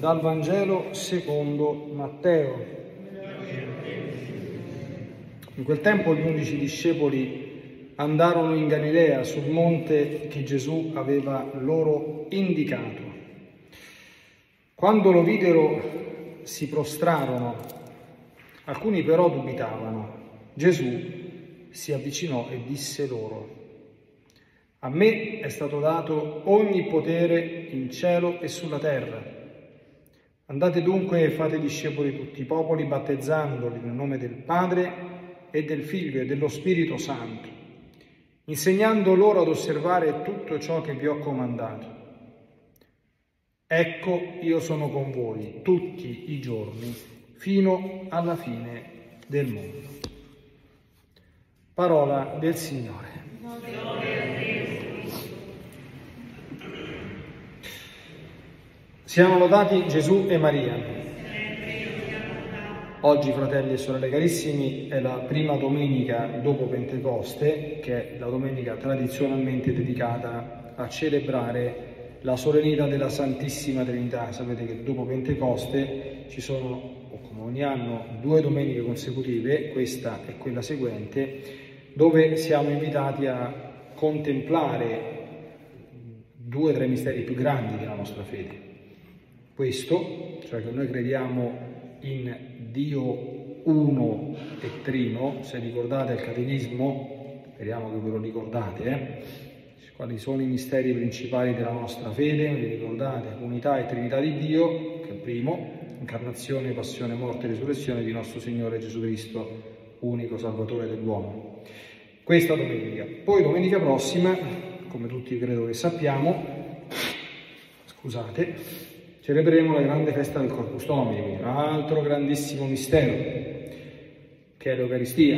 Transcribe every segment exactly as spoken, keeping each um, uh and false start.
Dal Vangelo secondo Matteo. In quel tempo gli undici discepoli andarono in Galilea sul monte che Gesù aveva loro indicato. Quando lo videro si prostrarono, alcuni però dubitavano. Gesù si avvicinò e disse loro: a me è stato dato ogni potere in cielo e sulla terra. Andate dunque e fate discepoli tutti i popoli, battezzandoli nel nome del Padre e del Figlio e dello Spirito Santo, insegnando loro ad osservare tutto ciò che vi ho comandato. Ecco, io sono con voi tutti i giorni, fino alla fine del mondo. Parola del Signore. Siano lodati Gesù e Maria. Oggi, fratelli e sorelle carissimi, è la prima domenica dopo Pentecoste, che è la domenica tradizionalmente dedicata a celebrare la solennità della Santissima Trinità. Sapete che dopo Pentecoste ci sono, o come ogni anno, due domeniche consecutive, questa e quella seguente, dove siamo invitati a contemplare due tra i misteri più grandi della nostra fede. Questo, cioè che noi crediamo in Dio uno e trino. Se ricordate il catechismo, speriamo che ve lo ricordate, eh? Quali sono i misteri principali della nostra fede? Vi ricordate? Unità e Trinità di Dio, che è il primo, incarnazione, passione, morte e risurrezione di nostro Signore Gesù Cristo, unico Salvatore dell'uomo. Questa domenica. Poi domenica prossima, come tutti credo che sappiamo, scusate, celebreremo la grande festa del Corpus Domini, un altro grandissimo mistero, che è l'Eucaristia.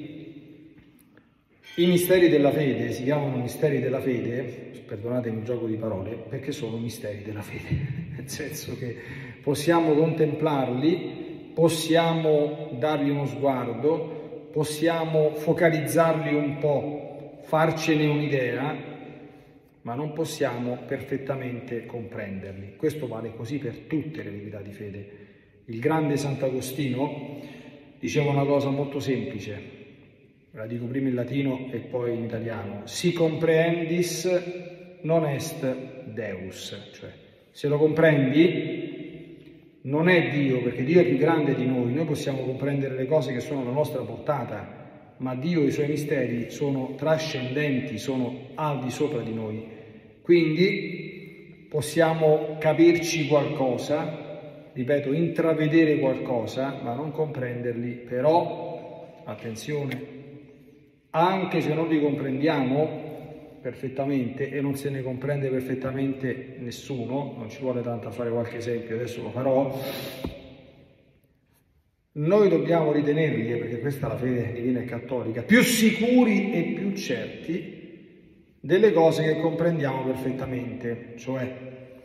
I misteri della fede si chiamano misteri della fede, perdonatemi il gioco di parole, perché sono misteri della fede, nel senso che possiamo contemplarli, possiamo dargli uno sguardo, possiamo focalizzarli un po', farcene un'idea, ma non possiamo perfettamente comprenderli. Questo vale così per tutte le verità di fede. Il grande Sant'Agostino diceva una cosa molto semplice, la dico prima in latino e poi in italiano: si comprehendis non est Deus, cioè se lo comprendi non è Dio, perché Dio è più grande di noi, noi possiamo comprendere le cose che sono alla nostra portata, ma Dio e i suoi misteri sono trascendenti, sono al di sopra di noi. Quindi possiamo capirci qualcosa, ripeto, intravedere qualcosa, ma non comprenderli. Però, attenzione, anche se non li comprendiamo perfettamente, e non se ne comprende perfettamente nessuno, non ci vuole tanto a fare qualche esempio, adesso lo farò, noi dobbiamo ritenerli, perché questa è la fede divina e cattolica, più sicuri e più certi delle cose che comprendiamo perfettamente. Cioè,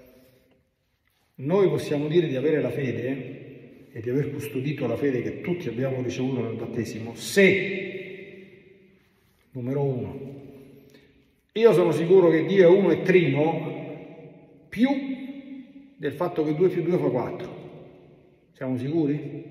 noi possiamo dire di avere la fede e di aver custodito la fede che tutti abbiamo ricevuto nel battesimo se, numero uno, io sono sicuro che Dio è uno e trino più del fatto che due più due fa quattro. Siamo sicuri?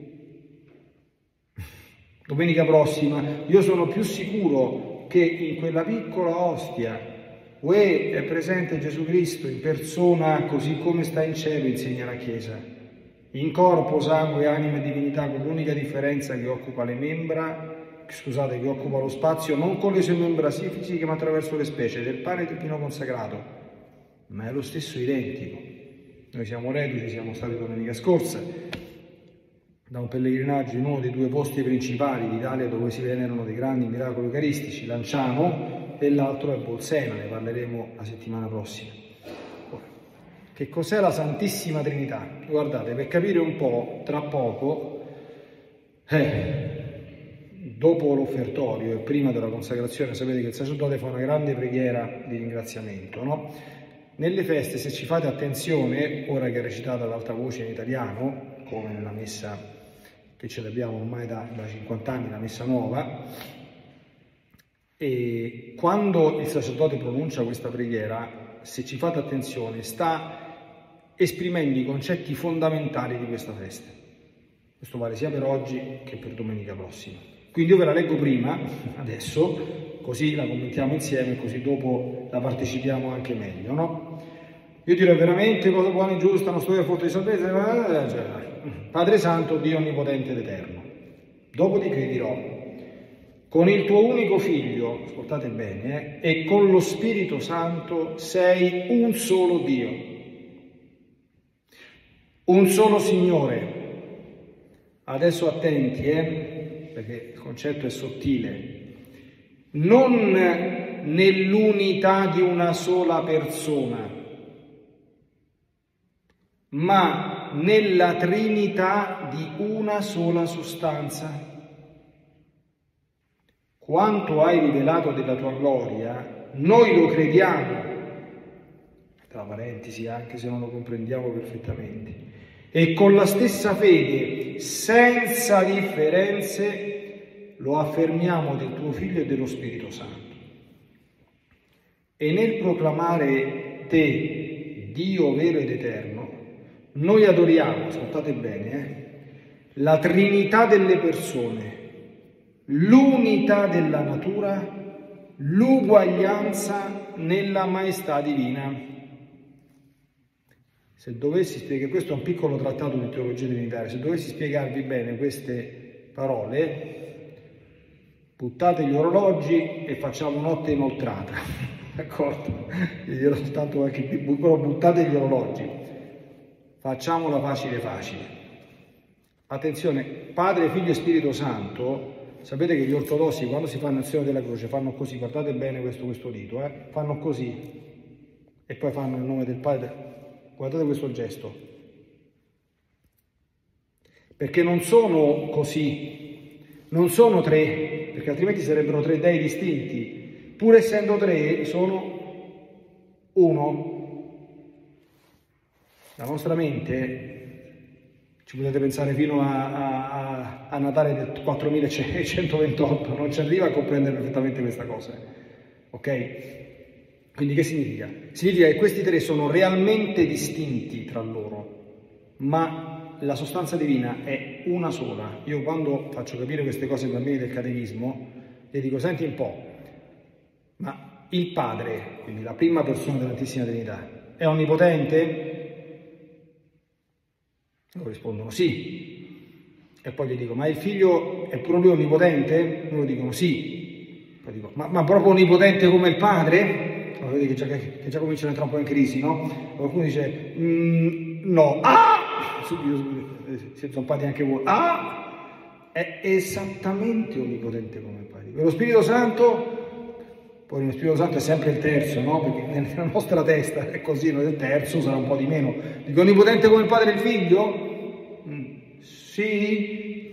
Domenica prossima io sono più sicuro che in quella piccola ostia uè è presente Gesù Cristo in persona, così come sta in cielo, insegna la Chiesa, in corpo, sangue, anima e divinità, con l'unica differenza che occupa le membra, scusate, che occupa lo spazio non con le sue membra fisiche ma attraverso le specie del pane e del vino consacrato, ma è lo stesso identico. Noi siamo reduci, siamo stati domenica scorsa da un pellegrinaggio in uno dei due posti principali d'Italia dove si venerano dei grandi miracoli eucaristici, Lanciano, e l'altro è Bolsena, ne parleremo la settimana prossima. Ora, che cos'è la Santissima Trinità? Guardate, per capire un po', tra poco, eh, dopo l'offertorio e prima della consacrazione, sapete che il sacerdote fa una grande preghiera di ringraziamento, no? Nelle feste, se ci fate attenzione, ora che è recitata ad alta voce in italiano, come nella messa che celebriamo ormai da, da cinquanta anni, la messa nuova, e quando il sacerdote pronuncia questa preghiera, se ci fate attenzione, sta esprimendo i concetti fondamentali di questa festa. Questo vale sia per oggi che per domenica prossima. Quindi io ve la leggo prima, adesso, così la commentiamo insieme, così dopo la partecipiamo anche meglio, no? Io dirò veramente cosa buona e giusta, non sto a forte di salvezza, Padre Santo, Dio Onnipotente ed Eterno. Dopodiché dirò, con il tuo unico Figlio, ascoltate bene, eh, e con lo Spirito Santo sei un solo Dio, un solo Signore. Adesso attenti, eh, perché il concetto è sottile. Non nell'unità di una sola persona, ma nella Trinità di una sola sostanza. Quanto hai rivelato della tua gloria, noi lo crediamo, tra parentesi, anche se non lo comprendiamo perfettamente, e con la stessa fede, senza differenze, lo affermiamo del tuo Figlio e dello Spirito Santo. E nel proclamare te, Dio vero ed eterno, noi adoriamo, ascoltate bene, eh, la Trinità delle persone, l'unità della natura, l'uguaglianza nella maestà divina. Se dovessi spiegare, questo è un piccolo trattato di teologia trinitaria, se dovessi spiegarvi bene queste parole, buttate gli orologi e facciamo notte inoltrata, d'accordo? Vi dirò soltanto qualche più, però buttate gli orologi, facciamola facile facile. Attenzione, Padre, Figlio e Spirito Santo. Sapete che gli ortodossi quando si fanno l'azione della croce fanno così, guardate bene questo, questo dito, eh? Fanno così e poi fanno il nome del Padre, guardate questo gesto, perché non sono così, non sono tre, perché altrimenti sarebbero tre dei distinti, pur essendo tre sono uno. La nostra mente, ci potete pensare fino a, a, a Natale del quattromilacentoventotto, non ci arriva a comprendere perfettamente questa cosa, ok? Quindi che significa? Significa che questi tre sono realmente distinti tra loro, ma la sostanza divina è una sola. Io quando faccio capire queste cose ai bambini del catechismo, gli dico, senti un po', ma il Padre, quindi la prima persona della Santissima Trinità, è onnipotente? Loro rispondono sì, e poi gli dico, ma il Figlio è proprio onnipotente? Loro dicono sì, poi dico, ma, ma proprio onnipotente come il Padre? Allora, vedi che già, che già cominciano a entrare un po' in crisi, no? Qualcuno dice, mm, no, ah! Subito, subito, si sono pati anche voi, ah! È esattamente onnipotente come il Padre. E lo Spirito Santo, poi lo Spirito Santo è sempre il terzo, no? Perché nella nostra testa è così, non è il terzo, sarà un po' di meno. Dico, onnipotente come il Padre e il Figlio? Sì,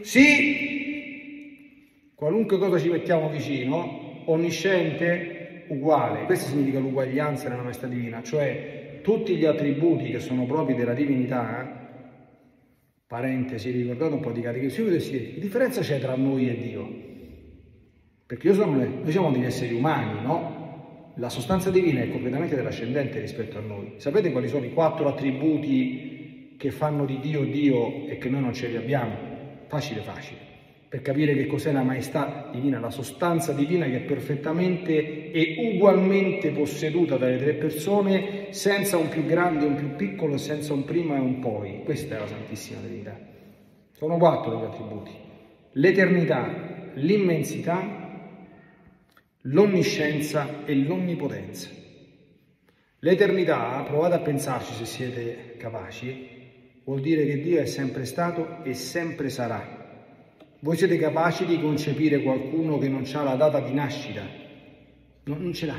sì, qualunque cosa ci mettiamo vicino, onnisciente, uguale. Questo significa l'uguaglianza nella maestà divina, cioè tutti gli attributi che sono propri della divinità, parentesi, ricordate un po' di catechismo, che differenza c'è tra noi e Dio? Perché io sono, noi siamo degli esseri umani, no? La sostanza divina è completamente dell'ascendente rispetto a noi. Sapete quali sono i quattro attributi che fanno di Dio Dio e che noi non ce li abbiamo? Facile facile, per capire che cos'è la maestà divina, la sostanza divina che è perfettamente e ugualmente posseduta dalle tre persone, senza un più grande e un più piccolo, senza un prima e un poi. Questa è la Santissima Trinità. Sono quattro gli attributi: l'eternità, l'immensità, l'onniscienza e l'onnipotenza. L'eternità, provate a pensarci se siete capaci, vuol dire che Dio è sempre stato e sempre sarà. Voi siete capaci di concepire qualcuno che non ha la data di nascita? No, non ce l'ha.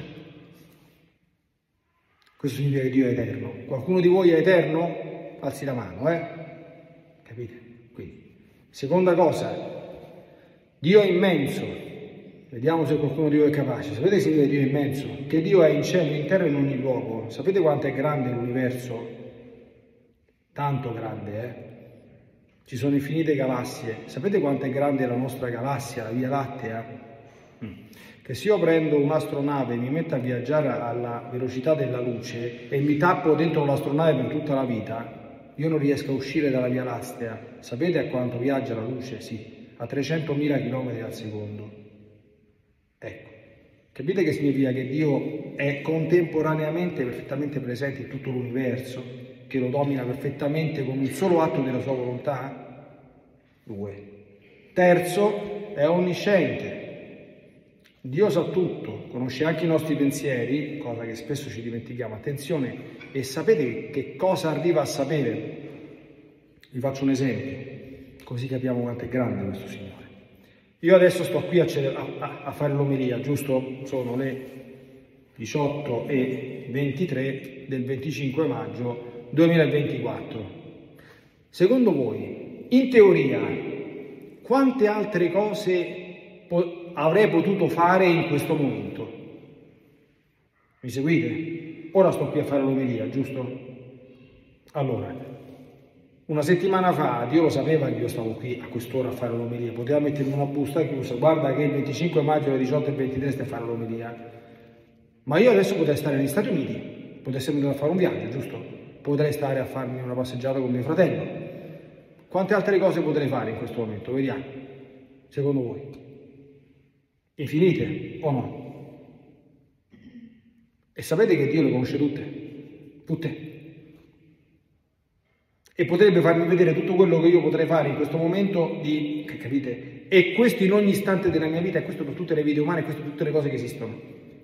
Questo significa che Dio è eterno. Qualcuno di voi è eterno? Alzi la mano, eh? Capite? Quindi, seconda cosa, Dio è immenso. Vediamo se qualcuno di voi è capace. Sapete che significa Dio è immenso? Che Dio è in cielo, in terra e in ogni luogo. Sapete quanto è grande l'universo? Tanto grande, eh? Ci sono infinite galassie. Sapete quanto è grande la nostra galassia, la Via Lattea? Mm. che se io prendo un'astronave e mi metto a viaggiare alla velocità della luce e mi tappo dentro l'astronave per tutta la vita, io non riesco a uscire dalla Via Lastea. Sapete a quanto viaggia la luce? Sì, a trecentomila chilometri al secondo. Ecco, capite che significa che Dio è contemporaneamente perfettamente presente in tutto l'universo, che lo domina perfettamente con un solo atto della sua volontà? Due. Terzo, è onnisciente. Dio sa tutto, conosce anche i nostri pensieri, cosa che spesso ci dimentichiamo. Attenzione, e sapete che cosa arriva a sapere? Vi faccio un esempio, così capiamo quanto è grande questo Signore. Io adesso sto qui a, a, a fare l'omelia, giusto? Sono le diciotto e ventitré del venticinque maggio duemilaventiquattro. Secondo voi, in teoria, quante altre cose po- avrei potuto fare in questo momento? Mi seguite? Ora sto qui a fare l'omelia, giusto? Allora, una settimana fa Dio lo sapeva che io stavo qui a quest'ora a fare l'omelia, poteva mettermi una busta chiusa, guarda che il venticinque maggio alle diciotto e ventitré stai a fare l'omelia. Ma io adesso potrei stare negli Stati Uniti, potrei essere andato a fare un viaggio, giusto? Potrei stare a farmi una passeggiata con mio fratello. Quante altre cose potrei fare in questo momento? Vediamo, secondo voi. Infinite o no? E sapete che Dio le conosce tutte? Tutte. E potrebbe farmi vedere tutto quello che io potrei fare in questo momento di, che capite? E questo in ogni istante della mia vita, e questo per tutte le vite umane, e questo per tutte le cose che esistono.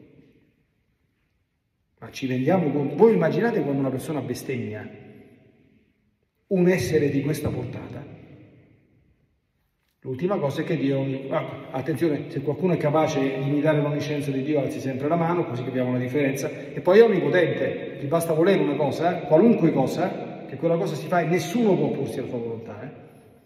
Ma ci rendiamo conto? Voi immaginate quando una persona bestemmia un essere di questa portata? L'ultima cosa è che Dio, ah, attenzione, se qualcuno è capace di imitare l'onniscienza di Dio, alzi sempre la mano, così capiamo la differenza. E poi è onnipotente, ti basta volere una cosa, eh, qualunque cosa, che quella cosa si fa e nessuno può opporsi alla sua volontà. Eh.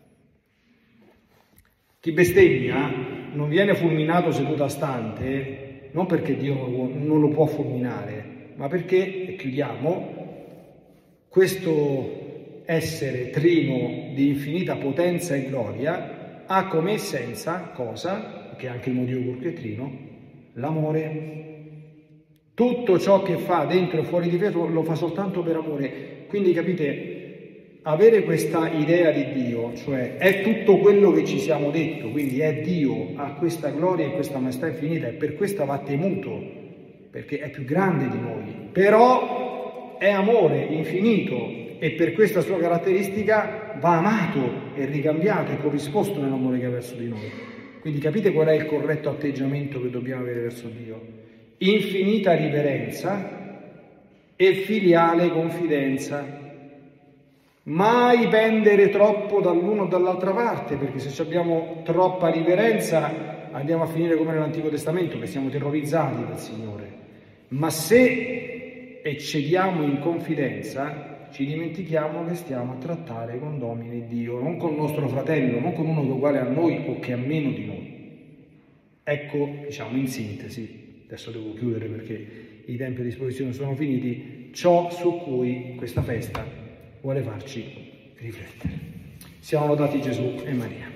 Chi bestemmia non viene fulminato seduta stante, non perché Dio non lo può fulminare, ma perché, e chiudiamo, questo essere trino di infinita potenza e gloria ha come essenza cosa, che è anche il motivo pur trino, l'amore. Tutto ciò che fa dentro e fuori di te lo fa soltanto per amore. Quindi capite, avere questa idea di Dio, cioè è tutto quello che ci siamo detto, quindi è Dio, ha questa gloria e questa maestà infinita e per questa va temuto, perché è più grande di noi, però è amore infinito e per questa sua caratteristica va amato e ricambiato e corrisposto nell'amore che ha verso di noi. Quindi capite qual è il corretto atteggiamento che dobbiamo avere verso Dio? Infinita riverenza e filiale confidenza. Mai pendere troppo dall'uno o dall'altra parte, perché se abbiamo troppa riverenza andiamo a finire come nell'Antico Testamento, che siamo terrorizzati dal Signore. Ma se eccediamo in confidenza, ci dimentichiamo che stiamo a trattare con Domine Dio, non con il nostro fratello, non con uno che è uguale a noi o che è meno di noi. Ecco, diciamo in sintesi, adesso devo chiudere perché i tempi a disposizione sono finiti, ciò su cui questa festa vuole farci riflettere. Siamo lodati Gesù e Maria.